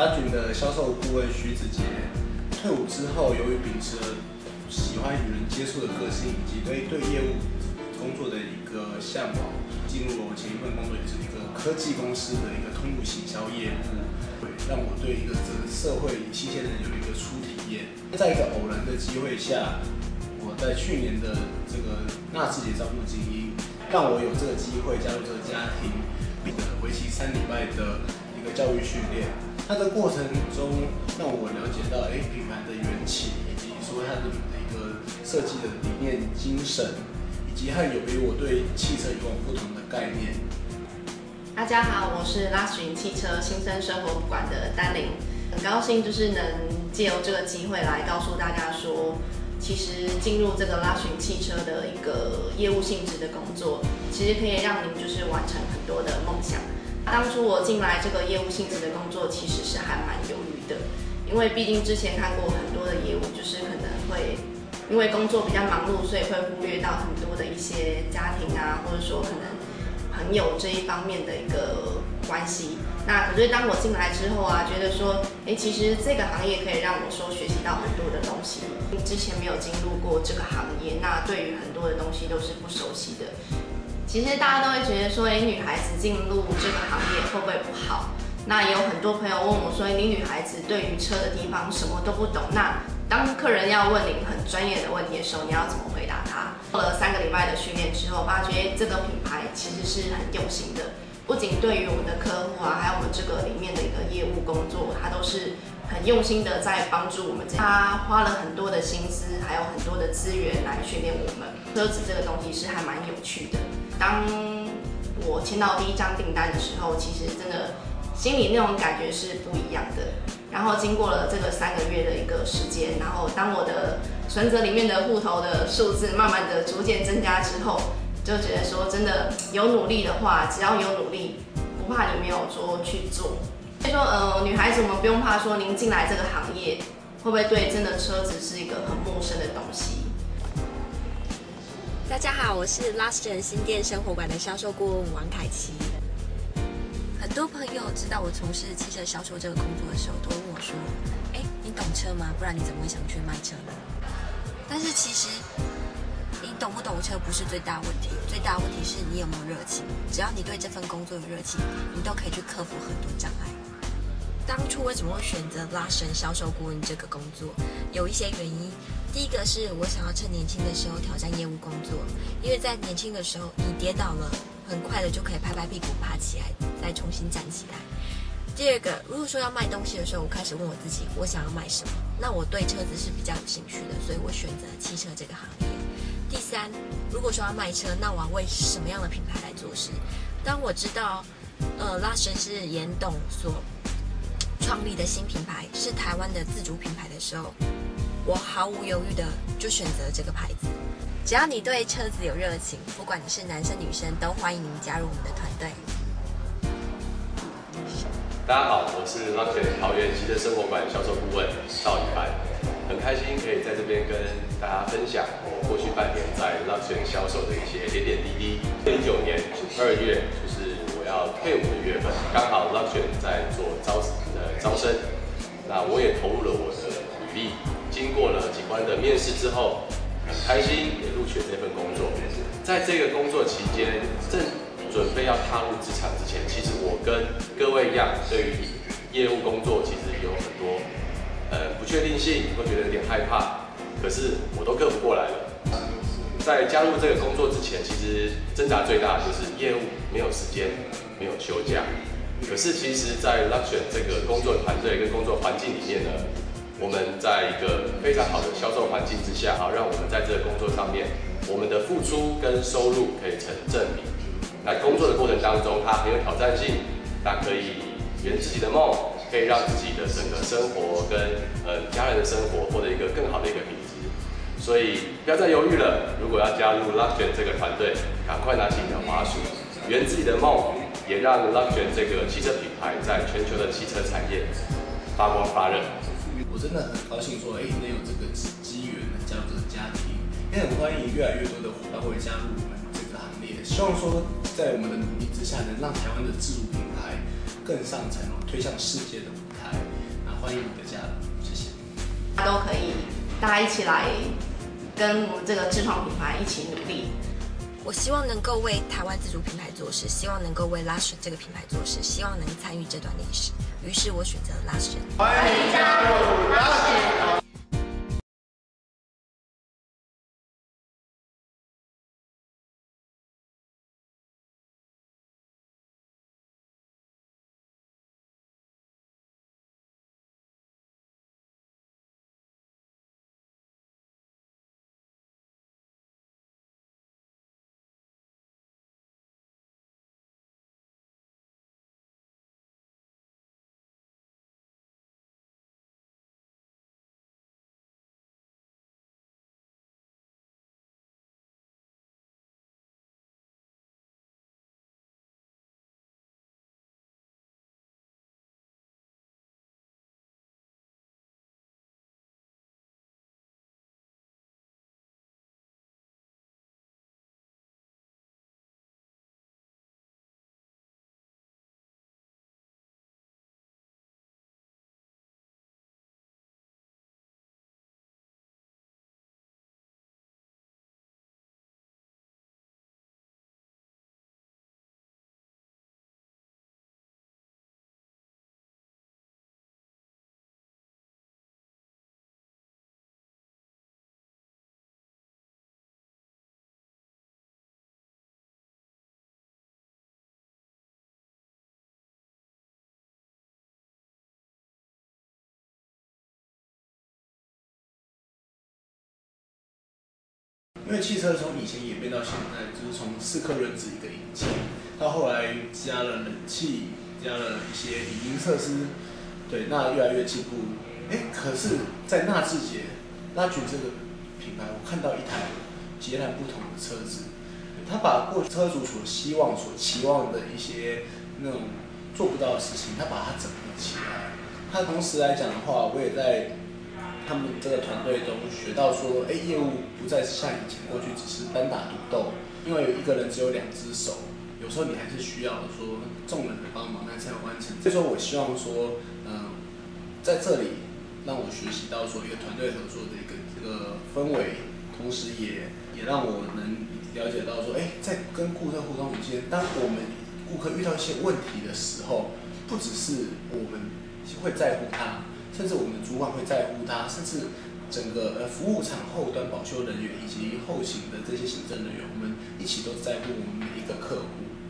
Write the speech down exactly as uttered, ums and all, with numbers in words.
拉群的销售顾问徐子杰，退伍之后，由于秉持了喜欢与人接触的个性，以及对对业务工作的一个向往，进入了我前一份工作，也是一个科技公司的一个通路行销业务，让我对一个整个社会器械人有一个初体验。在一个偶然的机会下，我在去年的这个纳智捷招募精英，让我有这个机会加入这个家庭，并且为期三礼拜的一个教育训练。它的过程中让我了解到，哎，品牌的缘起，以及说它的一个设计的理念精神，以及和有别于我对汽车以往不同的概念。 大家好，我是拉群汽车新生生活馆的丹玲，很高兴就是能借由这个机会来告诉大家说，其实进入这个拉群汽车的一个业务性质的工作，其实可以让您就是完成很多的梦想。当初我进来这个业务性质的工作，其实是还蛮犹豫的，因为毕竟之前看过很多的业务，就是可能会因为工作比较忙碌，所以会忽略到很多的一些家庭啊，或者说可能朋友这一方面的一个关系。那可是当我进来之后啊，觉得说，哎，其实这个行业可以让我说学习到很多的东西。之前没有进入过这个行业，那对于很多的东西都是不熟悉的。其实大家都会觉得说，哎，女孩子进入这个行业会不会不好？那也有很多朋友问我说，你女孩子对于车的地方什么都不懂，那当客人要问您很专业的问题的时候，你要怎么回答他？做了三个礼拜的训练之后，发觉这个品牌其实是很用心的，不仅对于我们的客户啊，还有我们这个里面的一个业务工作，它都是很用心的在帮助我们。他花了很多的心思，还有很多的资源来训练我们。车子这个东西是还蛮有趣的。当我签到第一张订单的时候，其实真的心里那种感觉是不一样的。然后经过了这个三个月的一个时间，然后当我的存折里面的户头的数字慢慢的逐渐增加之后，就觉得说真的有努力的话，只要有努力，不怕你没有说去做。所以说呃，女孩子我们不用怕说您进来这个行业会不会对真的车子是一个很陌生的东西。 大家好，我是 Lastgen 新店生活馆的销售顾问王凯琪。很多朋友知道我从事汽车销售这个工作的时候，都问我说：“哎，你懂车吗？不然你怎么会想去卖车呢？”但是其实，你懂不懂车不是最大问题，最大问题是你有没有热情。只要你对这份工作有热情，你都可以去克服很多障碍。当初为什么会选择拉神销售顾问这个工作？有一些原因。第一个是我想要趁年轻的时候挑战业务工作，因为在年轻的时候，你跌倒了，很快的就可以拍拍屁股爬起来，再重新站起来。第二个，如果说要卖东西的时候，我开始问我自己，我想要卖什么？那我对车子是比较有兴趣的，所以我选择汽车这个行业。第三，如果说要卖车，那我要为什么样的品牌来做事？当我知道，呃，拉神是严董所创立的新品牌，是台湾的自主品牌的时候，我毫无犹豫的就选择这个牌子。只要你对车子有热情，不管你是男生女生，都欢迎您加入我们的团队。 大家好，我是 Lastgen 桃园汽车生活馆销售顾问邵以凡，很开心可以在这边跟大家分享我过去半年在 Lastgen 销售的一些点点滴滴。二零一九年二月就是我要退伍的月份，刚好 Lastgen 在做招呃招生，那我也投入了我的履历。经过了几关的面试之后，很开心也录取了这份工作。在这个工作期间，正准备要踏入职场之前，其实我跟各位一样，对于业务工作其实有很多呃不确定性，会觉得有点害怕，可是我都克服过来了。在加入这个工作之前，其实挣扎最大的就是业务没有时间，没有休假。可是其实，在 Lastgen 这个工作团队跟工作环境里面呢，我们在一个非常好的销售环境之下，好让我们在这个工作上面，我们的付出跟收入可以成正比。那工作的过程当中，它很有挑战性，它可以圆自己的梦，可以让自己的整个生活跟呃家人的生活获得一个更好的一个品质。所以不要再犹豫了，如果要加入 Lastgen 这个团队，赶快拿起你的滑鼠，圆自己的梦，也让 Lastgen 这个汽车品牌在全球的汽车产业发光发热。 我真的很高兴说，哎，能有这个机缘能加入这个家庭，也很欢迎越来越多的伙伴会加入我们这个行列。希望说，在我们的努力之下，能让台湾的自主品牌更上层楼，推向世界的舞台。 欢迎你的加入，谢谢。 大家都可以，大家一起来跟我们这个智创品牌一起努力。 我希望能够为台湾自主品牌做事，希望能够为 Luxtion 这个品牌做事，希望能参与这段历史。于是我选择 Luxtion。 欢迎加入 Luxtion。因为汽车从以前演变到现在，就是从四颗轮子一个引擎，到后来加了冷气，加了一些影音设施，对，那越来越进步。哎，可是，在纳智捷、拉群这个品牌，我看到一台截然不同的车子，他把过车主所希望、所期望的一些那种做不到的事情，他把它整合起来。他同时来讲的话，我也在他们这个团队中学到说，哎，业务不再是像以前过去只是单打独斗，因为有一个人只有两只手，有时候你还是需要说众人的帮忙，那才有完成。所以说我希望说，嗯、呃，在这里让我学习到说一个团队合作的一个这个氛围，同时也也让我能了解到说，哎，在跟顾客互动之间，当我们顾客遇到一些问题的时候，不只是我们会在乎他。甚至我们的主管会在乎他，甚至整个呃服务厂后端保修人员以及后勤的这些行政人员，我们一起都在乎我们每一个客户。